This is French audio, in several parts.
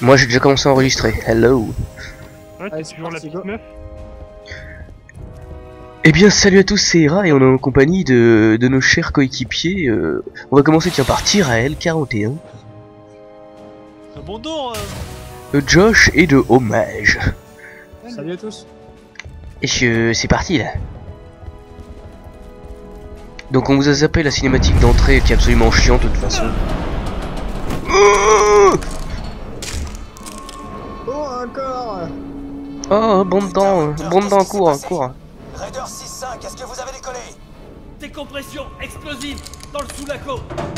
Moi j'ai déjà commencé à enregistrer. Hello. Ouais, t'es toujours la petite meuf. Eh bien salut à tous, c'est Ira et on est en compagnie de nos chers coéquipiers. On va commencer tiens par Tyrael 41. Bonjour De Josh et de Hommage. Salut à tous. Et c'est parti là. Donc on vous a zappé la cinématique d'entrée qui est absolument chiante de toute façon. Oh encore. Oh bon dedans, cours. Raider 6-5, est-ce que vous avez décollé? Décompression explosive dans le sous-laco.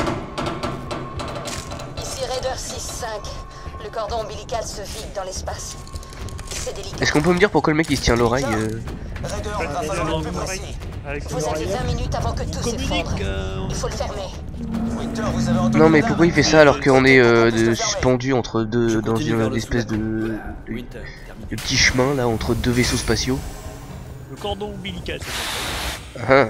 Ici Raider 6-5. Le cordon ombilical se vide dans l'espace. C'est délicat. Est-ce qu'on peut me dire pourquoi le mec il se tient l'oreille Raider, va falloir être plus précis. Vous avez 20 minutes avant que tout s'effondre. Il faut le fermer. Winter, vous avez entendu Non mais la pourquoi il fait ça alors qu'on est suspendu entre deux dans une espèce de petit chemin là entre deux vaisseaux spatiaux. Le cordon ombilical. Ah.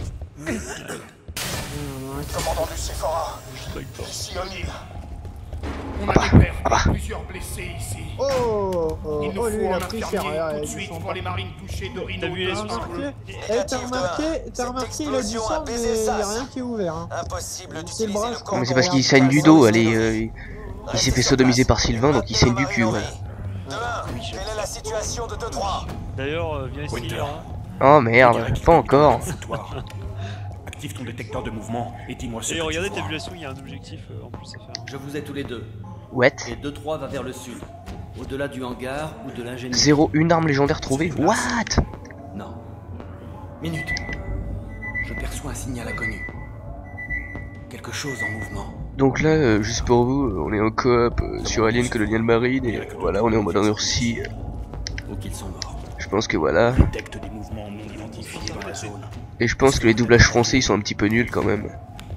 Commandant du Sephora, ici O'Neill. On a découvert plusieurs blessés ici. Oh, Il nous lui, faut il un a pris infirmier cher. tout de suite pour les marines touchées de Rhino. T'as vu les sous? T'as remarqué, il a du sang, mais il y a rien qui est ouvert. Hein. Impossible C'est le d'utiliser bras, le je crois. Mais c'est parce qu'il saigne du dos, allez, il s'est fait sodomiser par Sylvain donc il saigne du cul, voilà. 2-1, quelle est la situation de 2-3? D'ailleurs, viens ici. Winter. Ira. Oh merde, pas encore. Active ton détecteur de mouvement et dis-moi ce Et que tu regardez, vois. t'as vu la souille, il y a un objectif en plus à faire. Je vous ai tous les deux. What? Et 2-3 va vers le sud. Au-delà du hangar ou de l'ingénierie. 0, une arme légendaire trouvée. What? Non. Minute. Je perçois un signal inconnu. Quelque chose en mouvement. Donc là, juste pour vous, on est en coop sur Alien Colonial Marine et voilà, on est en mode endurci. Ou qu'ils sont morts. Je pense que voilà. Détecte des mouvements non identifiés dans la zone. Et je pense que les doublages français ils sont un petit peu nuls quand même.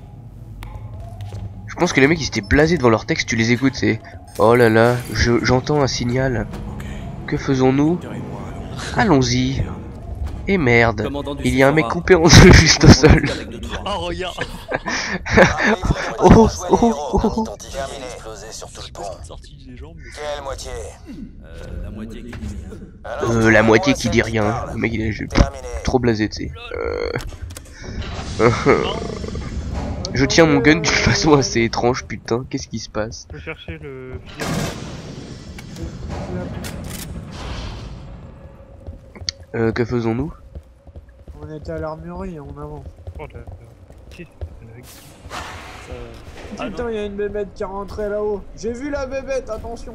Je pense que les mecs ils étaient blasés devant leur texte, tu les écoutes, c'est oh là là, j'entends un signal. Que faisons-nous? Allons-y. Et merde, Commandant du il y a un mec Sephora. coupé en deux juste au sol. Avec 2-3. Oh, regarde. Oh. Terminé. Explosé sur tout le pont. Sorti des jambes. Mais... Quelle moitié? La moitié qui dit rien. Alors, La moitié qui dit rien. Le mec il est terminé. trop blasé, tu sais. Je tiens mon gun d'une façon assez étrange, putain, qu'est-ce qui se passe? Je peux chercher le Que faisons-nous? On était à l'armurerie en avant. Ah Putain, il y a une bébête qui est rentrée là-haut. J'ai vu la bébête, attention.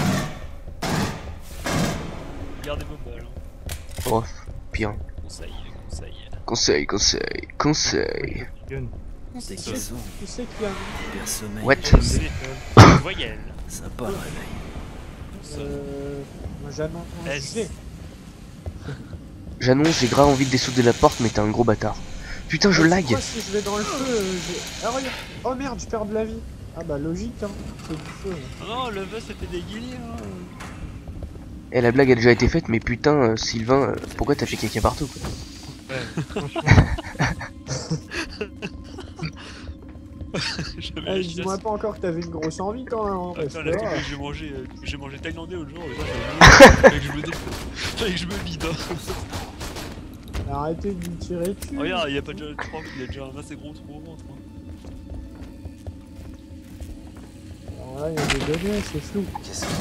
Regardez vos balles. Oh, pire. Conseil. Conseil. C'est qu'ils sont. Tu sais qu'il y a un... Père sommeil. What? Voyelle. Sympa le réveil. Moi j'annonce. S. J'annonce, j'ai grave envie de dessouder la porte, mais t'es un gros bâtard. Putain, je lag. Moi si je vais dans le feu, ah regarde. Oh merde, je perds de la vie. Ah bah logique hein, c'est du feu. Non, le feu c'était des guillis. Et la blague a déjà été faite, mais putain, Sylvain, pourquoi t'as fait caca partout quoi? J'avais la Dis-moi pas encore que t'avais une grosse envie quand même. Hein, parce Attends, que, là, là, j'ai mangé thaïlandais l'autre jour, fallait que je me vide. arrêtez de lui tirer dessus. Regarde, il y a pas déjà le trompe, il a déjà un assez gros trou au ventre. Alors là, il y a des données, c'est flou. Qu'est-ce que...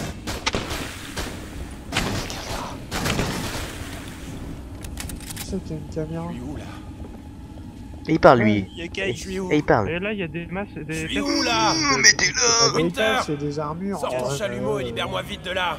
Tu sais qu'il y a une caméra. Où là? Et il parle lui. Il y a Kai. Et il parle. Et là, il y a des masses. Je suis où là? Mettez-le. Winter! C'est des armures. Sors ton chalumeau et libère-moi vite de là.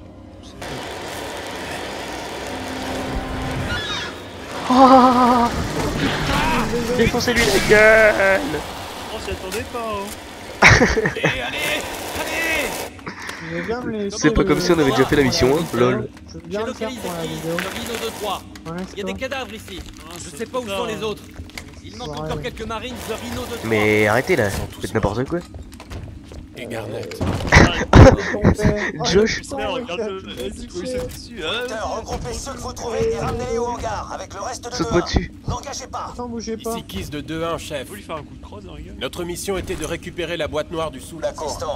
Oh, défoncez-lui la gueule. On s'y attendait pas. Allez! Je veux bien me laisser C'est pas comme si on avait déjà fait la mission, hein, lol. Je veux bien le faire pour la vidéo. Le Rhino 2-3. Il y a des cadavres ici. Je sais pas où sont les autres. Il manque Ouais. encore quelques marines de Rhino 2-3. Mais arrêtez là, faites n'importe quoi. Et Garnett. Josh. Winter, regroupez ceux que vous trouvez et ramenez-les au hangar avec le reste de Saute-moi dehors. dessus. N'engagez pas. Attends, bougez pas. Ici Kiss de 2-1, chef. Faut lui faire un coup de crosse dans la gueule. Notre mission était de récupérer la boîte noire du sous-lac. Assistant,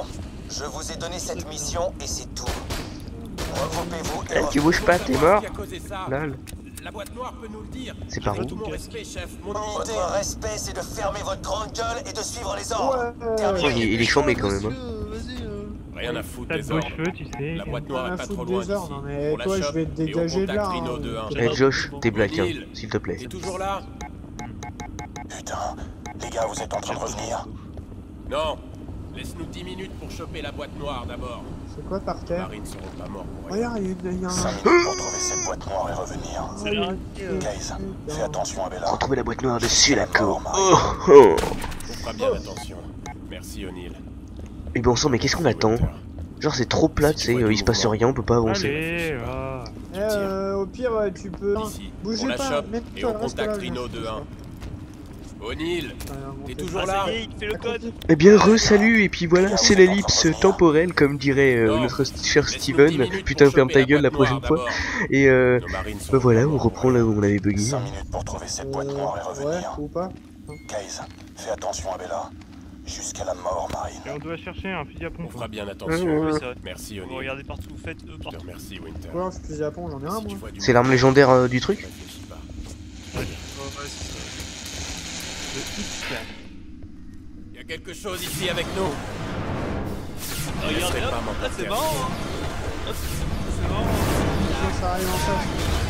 Je vous ai donné cette mission et c'est tout. Regroupez-vous et Tu bouges pas, t'es mort. Qui a causé ça? Lol. La boîte noire peut nous le dire. C'est par où? Tout mon respect, chef. Mon dignité. Votre respect, c'est de fermer votre grande gueule et de suivre les ordres. Ouais. Terminé. Oh, il est chambé quand même. Hein. Rien à foutre T'as des de beaux ordres. cheveux, tu sais. La boîte Rien noire à est pas foutre trop loin des heures, d'ici. non, mais On la toi, je chope vais te et on dégager de là, contacte Rhino hein. 2-1. Eh Josh, t'es black, hein, O'Neill. s'il te plaît. T'es toujours là? Putain, les gars, vous êtes en train de revenir. Non. Laisse-nous 10 minutes pour choper la boîte noire d'abord. C'est quoi par terre? Marines seront pas morts pour rien. Regarde, il y a 5 un... minutes pour trouver cette boîte noire et revenir. Regarde, Case, fais attention à Bella. Retrouver la boîte noire dessus la cour. Mort, Oh, oh. On fera bien attention. Merci O'Neill. Et bon sang, mais qu'est-ce qu'on attend? Genre c'est trop plat, tu sais, il se passe rien, on peut pas avancer. Allez, Au pire, tu peux... Ici, on Bougez la pas, chope et mets-toi, on reste là. contacte Rhino 2-1. O'Neill, t'es toujours Ah, là? ça y est, il fait le code. Eh bien, re-salut, et puis voilà, c'est l'ellipse temporelle, comme dirait notre cher Steven. Putain, ferme ta gueule la prochaine fois. Et bah voilà, on reprend là où on avait bugué. 5 minutes pour trouver cette boîte noire et Ouais, revenir. ou pas? Case, fais attention à Bella. Jusqu'à la mort, Marine. Et on doit chercher un fusil à pompe. On fera bien attention. Oui, c'est vrai. Merci Vous O'Neill. regardez partout, vous faites Je te partout. remercie Winter. Ouais, je fusil à pompe, j'en ai un, Si tu moi. vois du C'est l'arme légendaire du truc? réfléchis pas. Ouais, c'est ça. Le X-Clan. Il y a quelque chose ici avec nous. Regardez laisserai là, pas m'en là c'est porter. marrant hein. Hop, c'est marrant. Ça arrive en face.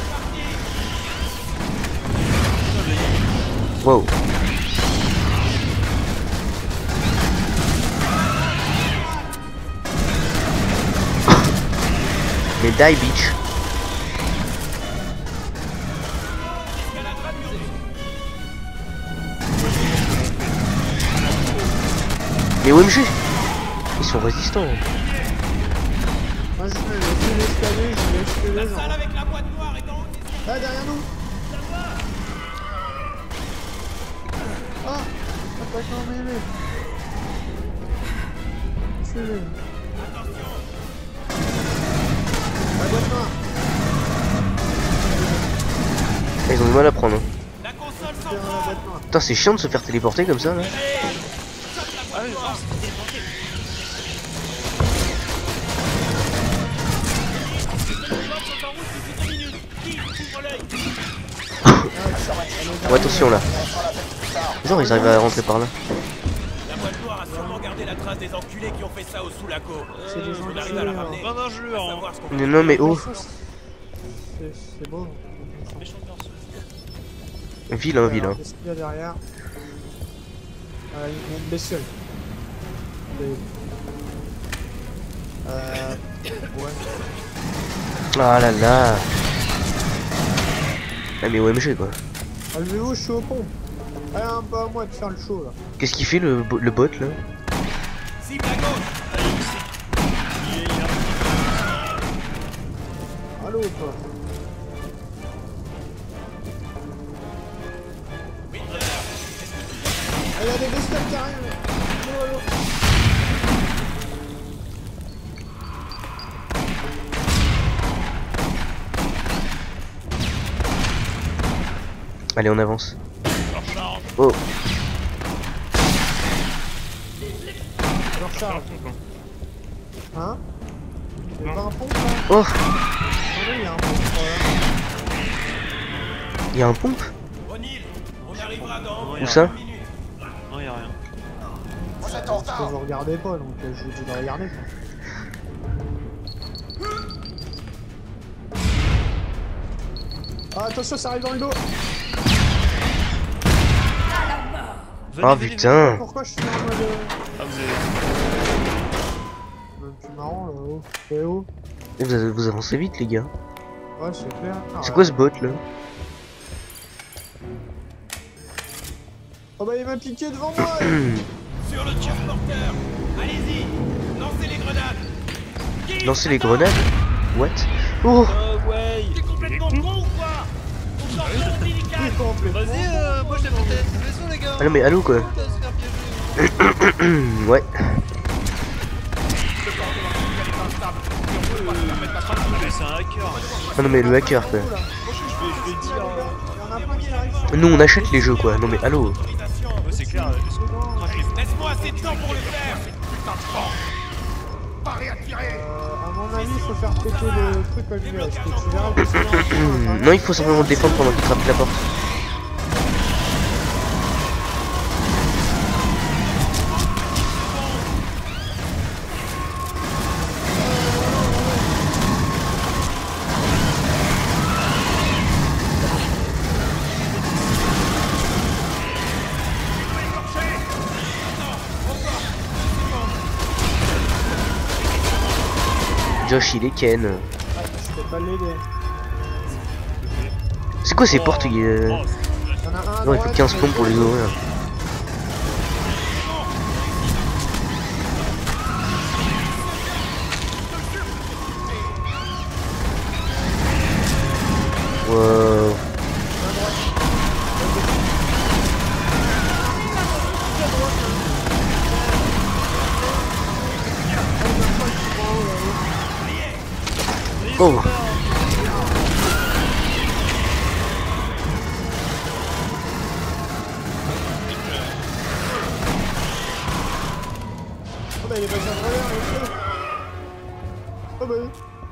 Wow. Mais die bitch. Mais OMG, ils sont résistants. Moi, je vais laisser l'escalier, je laisse que les gens. avec la boîte noire est dans Ah, derrière nous! Ah! Attaquant mêlé! Tuez-le! La boîte noire! Ils ont du mal à prendre. Hein. La console Tiens, la boîte noire! Putain, c'est chiant de se faire téléporter comme ça là. Ah oui, non, c'est téléporté. Oh, attention là. Genre ils arrivent à rentrer par là. La boîte noire a sûrement gardé la trace des enculés qui ont fait ça au Soulaco. C'est des On arrive à la ramener. Non, non, je le À rends. savoir ce qu'on Non, non mais oh, C'est beau. Méchant perso. vilain, vilain. Qu'est-ce qu'il y a derrière? Il y a une bestiole. Ouais. Ah là là. Ah mais OMG quoi. Ah, le vélo, je suis au pont. Allez, un peu à moi de faire le show là. Qu'est-ce qu'il fait le bot là? cible à gauche. Allô, quoi. Ah, il y a des bestioles qui arrivent. Allô, allô. Allez on avance. Oh. Je recharge. Hein? Il y a pas un pont là? Oh, Non, il y a un pont. il y a un pompe? O'Neill, on arrivera dans Où ça? 1 minute. Non, y'a rien. Vous êtes en Parce que retard. vous regardez pas, donc je vous dis de regarder. Quoi. Ah, attention, ça arrive dans le dos. Oh putain. Pourquoi je suis en mode... Ah, vous avez... Même plus marrant là-haut. Eh oh. Vous avancez vite les gars. Ouais, c'est clair. C'est quoi ce bot là? Oh bah il m'a piqué devant moi. Sur le transporteur. Allez-y, lancez les grenades. Lancer les grenades? What? Oh. ouais. T'es complètement con ou quoi? On sort de l'ombilical. Vas-y, moi je l'ai monté. Laissons les gars. Ah non mais allô quoi? On va se faire piéger. Ouais. C'est un hacker. Ah non mais le hacker quoi. Je vais dire. Il y en a plein qui arrivent. Nous on achète les jeux quoi. Non mais allô. Autorisation. Ouais, c'est clair. Laisse-moi assez de temps pour le faire. Paré à tirer. À mon avis, il faut faire péter le truc comme il est. Parce que tu verras que c'est Non, il faut simplement le défendre pendant qu'il trappe la porte. Josh il est Ken. Ah, je peux pas l'aider. C'est quoi ces portes Y'en a un à Non, il faut droite, 15 plombs pour les ouvrir. Wow. Oh. Oh bah il est passé à travers, il est fait. Oh bah.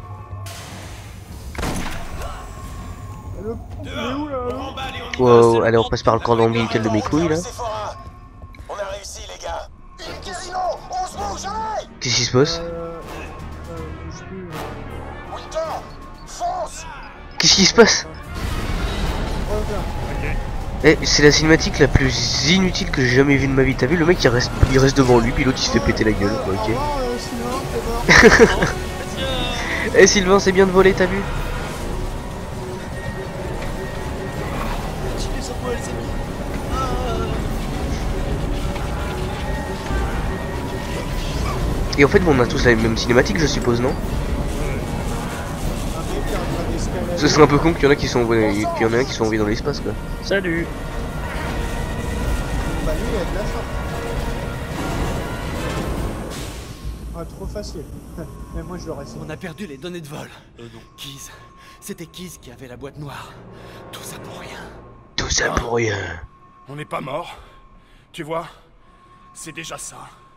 Il est où là? Wow, allez on passe par le cordon ombilical de mes couilles là. On a réussi les gars. Il guérino, on se bouge, allez. Qu'est-ce qui se passe? Bouge plus. Winter, fonce. Qu'est-ce qui se passe? Oh là. Eh, c'est la cinématique la plus inutile que j'ai jamais vue de ma vie. T'as vu le mec il reste devant lui, puis l'autre il se fait péter la gueule. Au Ok. revoir, Sylvain, t'es mort. Eh Sylvain, c'est bien de voler, t'as vu? Tirez sur moi, les amis. Et en fait, bon, on a tous la même cinématique, je suppose, non? Un mec qui est en train d'escalader. Ce serait un peu con qu'il y en a qui sont envoyés, qu'il y en a un qui sont envoyés dans l'espace, quoi. Salut. Bah lui il a de la chance. Ah trop facile. Mais moi je l'aurais fait. On a perdu les données de vol. Non. Keys. C'était Keys qui avait la boîte noire. Tout ça pour rien. Tout ça pour rien. On n'est pas mort. Tu vois, c'est déjà ça.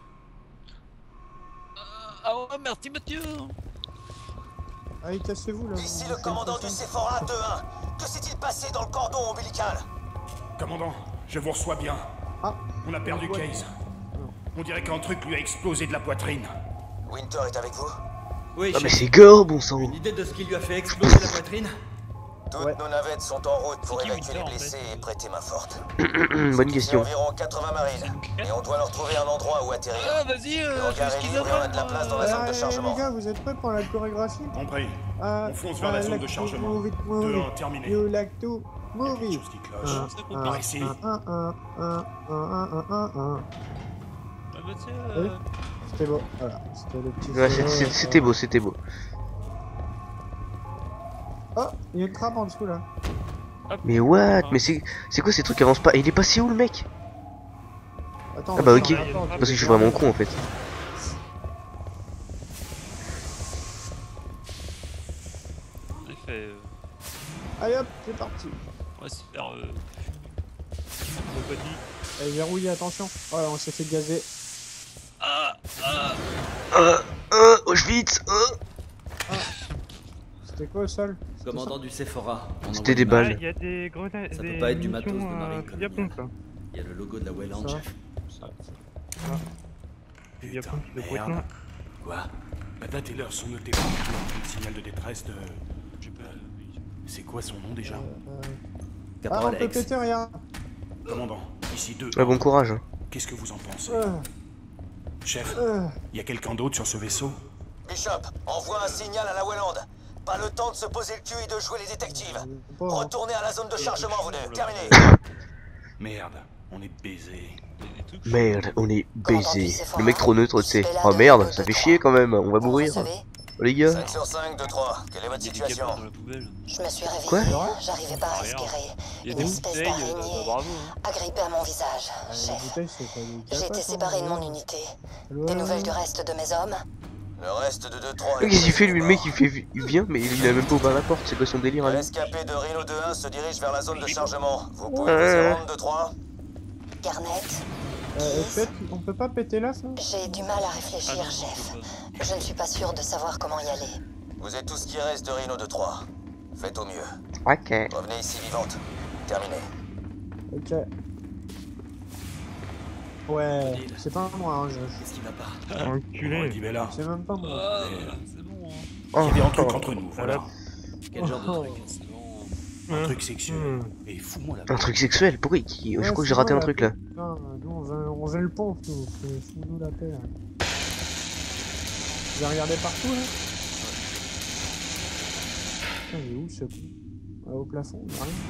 Ah ouais, merci Mathieu. Allez cassez-vous là. Ici le commandant du Sephora 2-1. Que s'est-il passé dans le cordon ombilical? Commandant, je vous reçois bien. Ah. On a perdu Case. On dirait qu'un truc lui a explosé de la poitrine. Winter est avec vous? Oui, Ah mais chef. c'est gore, bon sang. Une idée de ce qui lui a fait exploser la poitrine? Toutes Ouais. nos navettes sont en route pour C'est qui, évacuer les Winter, en blessés fait et prêter main forte. Bonne C'est question. environ 80 marines. Et on doit leur trouver un endroit où atterrir. Ah vas-y, Le fais hangar ce est qu'ils libre et on a de la place dans la zone de Les chargement. gars, vous êtes prêts pour la chorégraphie? Compris. Ah, On fonce vers la zone de chargement. 2-1 terminé. You like to move Quelque it. chose qui cloche. Par ici. Ah Mathieu, Oui. C'était beau, voilà. C'était le petit. Ouais, c'était beau, c'était beau. Oh, il y a une trappe en dessous là. Mais what? Mais c'est quoi ces trucs qui avancent pas? Et il est passé où le mec? Attends, Ah bah on ok, va faire la porte. parce que je suis vraiment con en fait. en effet, Allez hop, c'est parti. on va se faire compagnie. Allez, verrouillé, attention. Ouais, on s'est fait gazer. Auschwitz. C'était quoi au sol? Commandant du Sephora. on C'était envoie des une balles. marine. Il y a des grenades. Ça des peut pas être du matos de munitions, marine comme Japon, il ça. Il y a le logo de la Wayland, Ça. chef. Putain, Japon qui le merde. poitin. Quoi? La date et l'heure sont notées partout. Le signal de détresse de... J'ai pas. C'est quoi son nom déjà? Ah, on Caporal peut X. péter, regarde. Commandant, ici 2. Ouais, bon courage. Hein. Qu'est-ce que vous en pensez? Euh, Chef, euh. y a quelqu'un d'autre sur ce vaisseau? Bishop, envoie un signal à la Wayland. Pas le temps de se poser le cul et de jouer les détectives. Retournez à la zone de chargement, vous deux. Terminé. Merde, on est baisés. Merde, on est baisé. Le mec trop neutre, tu sais. Oh merde, ça fait chier quand même, on va Vous mourir. savez, Oh, les gars. 5 sur 5, 2-3. Quelle est votre Il y a des situation? capotes dans la poubelle. je me suis réveillée. Quoi? J'arrivais pas à Rien. respirer. Il y a Une des espèce bouteilles, d'araignée bravo. Hein. agrippée à mon visage. Les Chef, bouteilles, c'est pas des j'ai capotes, été séparée de mon hein. unité. Ouais. Des nouvelles du reste de mes hommes? Le reste de 2-3. Qu'est-ce qu'il fait lui, le mec il fait il vient, mais il a même pas ouvert la porte, c'est quoi son délire à lui? L'escapé de Rhino 2-1 se dirige vers la zone de chargement. Vous pouvez vous y rendre 2-3. Garnet. On peut pas péter là, ça? J'ai du mal à réfléchir, Ah non, chef. on peut Je ne suis pas sûr de savoir comment y aller. Vous êtes tout ce qui reste de Rhino 2-3. Faites au mieux. Ok. Revenez ici vivante. Terminé. Ok. Ouais, c'est pas moi, hein, Qu'est-ce qui va pas? Enculé. Là. c'est même pas moi. Ah, c'est bon, hein. Il y avait un truc entre nous, voilà. Quel genre de truc? C'est bon. Un truc sexuel. Et fous-moi la Un truc sexuel, pourquoi je crois que j'ai raté un truc là. Non, nous on veut le pont, nous. Fous-nous la paix. Là. Vous avez regardé partout là? Putain, il est où ce con? Au plafond, il y a rien.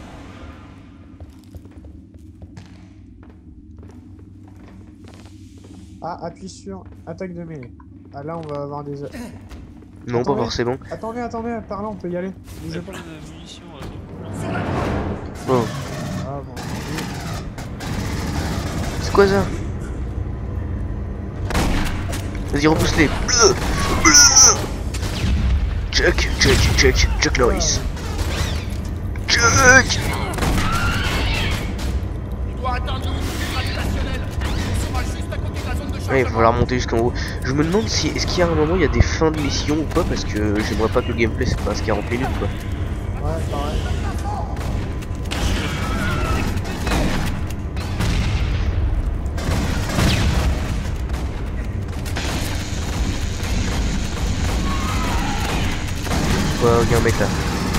Ah, appuie sur attaque de mêlée. Ah là on va avoir des... Non, pas Attendez. forcément. Attendez, par là on peut y aller. J'ai Bougez plein pas. de munitions là. Oh. Ah bon. C'est quoi ça? Vas-y, repousse-les. Bleu. Bleu. Chuck Norris. Chuck. Il doit atteindre le gravitationnel. On sera juste à côté de la zone de chargement. Ouais, il va falloir monter jusqu'en haut. Je me demande si est-ce qu'il y a un moment il y a des fins de mission ou pas, parce que j'aimerais pas que le gameplay se passe 40 minutes quoi. Ouais, pareil. Ouais, il y a un mec là.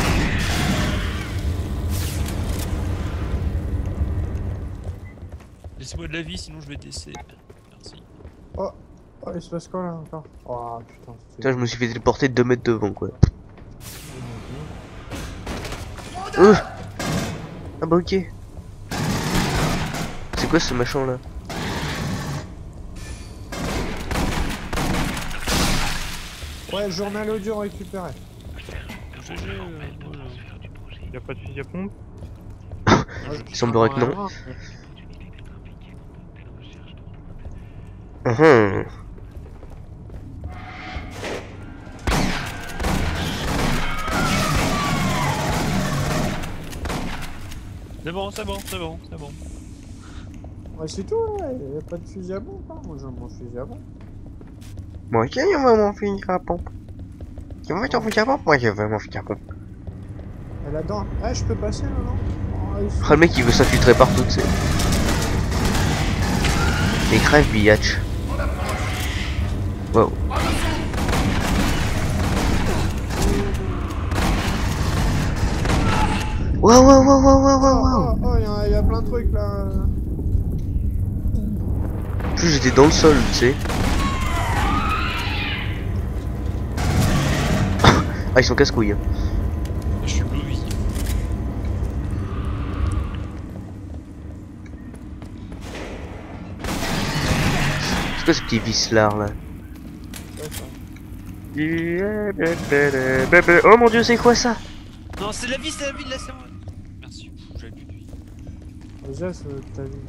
Laissez-moi de la vie, sinon je vais décéder. Merci. Oh, il se passe quoi là encore? Oh putain, Putain, je me suis fait téléporter 2 mètres devant quoi. Ah bah ok. C'est quoi ce machin là? Ouais, journal audio récupéré. GG, voilà. Y'a pas de fusil à pompe? Il semblerait que non. C'est bon, c'est bon, c'est bon, c'est bon. Ouais, c'est tout là, y'a pas de fusil à pompe, hein. Moi j'aime mon fusil à pompe. Moi aussi, je veux mon fusil à pompe. Tu veux ton fusil à pompe? Moi, je veux mon fusil à pompe. Et là-dedans, ah, je peux passer là, non? Oh, Ah, le mec il veut s'infiltrer partout, tu sais. Et crève, biatch. Wow. Wow, wow, wow, wow, wow, wow, wow. Oh, y a plein de trucs là. En plus, j'étais dans le sol, tu sais. Ah, ils sont casse-couilles. Hein. Je suis blowy. C'est quoi ce petit vislar là? Oh mon dieu, c'est quoi ça? Non, c'est la vie, laissez-moi. Merci, j'avais plus de vie. Déjà, ce que t'as vu.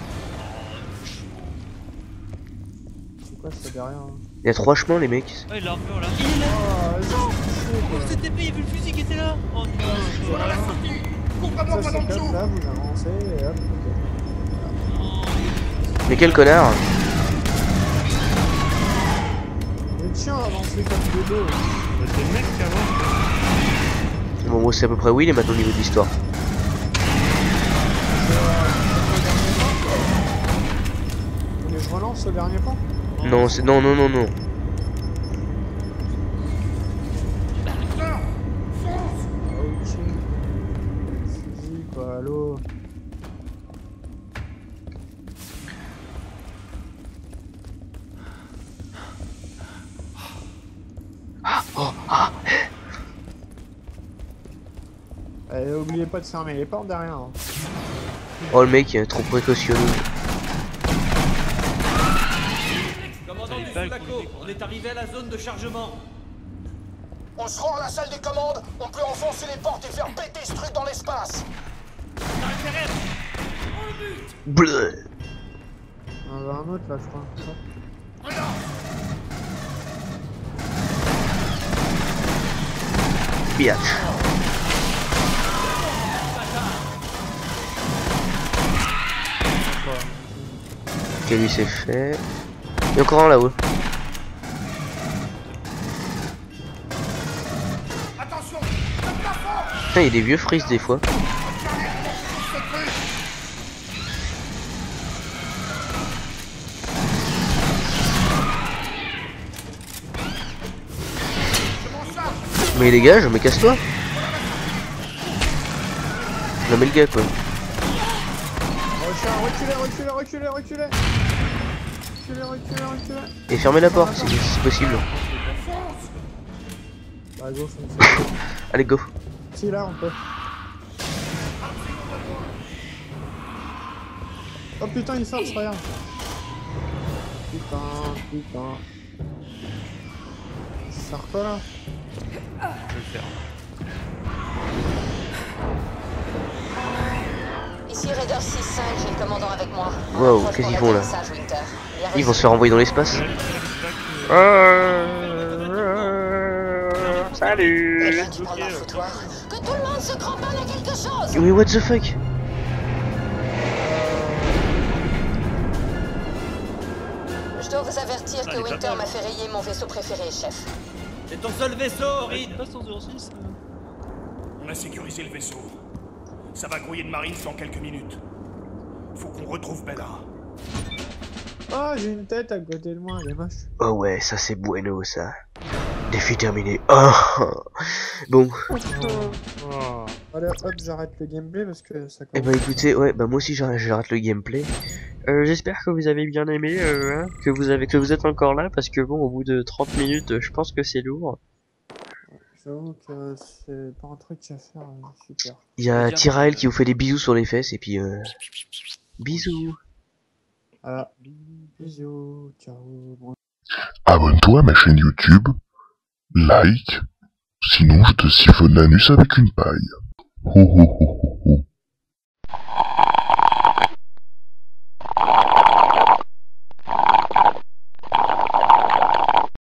C'est quoi ça derrière? Hein? Il y a 3 chemins, les mecs. Ah, il a l'armure là. Il est là. Oh, vas-y, Oh, c'était TP, il y avait le fusil qui était là. Oh non. Voilà la sortie. Couvre-moi ça pas dans c'est le top, dos. là, vous avancez et hop, ok. Mais quel connard! Mais tiens, avancez comme des dos. C'est le mec qui avance. Bon, moi c'est à peu près où il est maintenant au niveau de l'histoire. Mais je relance au dernier point. Non, c'est. Non, non, non, non. Ok. Fusil quoi, allô. Et oubliez pas de fermer les portes derrière. Hein. Oh, le mec, il est trop précautionneux. Commandant du Sulaco, on est arrivé à la zone de chargement. On se rend à la salle des commandes, on peut enfoncer les portes et faire péter ce truc dans l'espace. Bleu. On en a un autre là, je crois. Biatch. quoi. Ok, lui c'est fait. Il y a encore un là-haut. Putain, il y a des vieux frises des fois. Mais dégage, mais casse-toi. Non mais le gars quoi. Reculez. Et fermez la porte si c'est possible. Bah go, fonce. Allez go. Si là on peut. Oh putain il sort, regarde. Putain. Il sort quoi là? Je vais le faire. Ici Raider 6-5, j'ai le commandant avec moi. Wow, qu'est-ce qu'ils font là? Ils vont se faire envoyer dans l'espace. Salut. Que tout le monde se cramponne à quelque chose. Oui, what the fuck? Je dois vous avertir que Winter m'a fait rayer mon vaisseau préféré, chef. C'est ton seul vaisseau, Reed. Pas 106. On a sécurisé le vaisseau. Ça va grouiller de marines dans quelques minutes. Faut qu'on retrouve Bella. Oh j'ai une tête à côté de moi, elle est moche. Oh ouais, ça c'est bueno ça. Défi terminé. Oh. Bon. Allez hop, j'arrête le gameplay parce que ça Eh bah écoutez, ouais, bah moi aussi j'arrête le gameplay. J'espère que vous avez bien aimé, hein, que vous êtes encore là, parce que bon, au bout de 30 minutes, je pense que c'est lourd. J'avoue que c'est pas un truc à faire super. Il y a Tyrael qui vous fait des bisous sur les fesses, et puis bisous. Voilà. Bisous, ciao. Abonne-toi à ma chaîne YouTube, like, sinon je te siphonne l'anus avec une paille. Ho ho ho.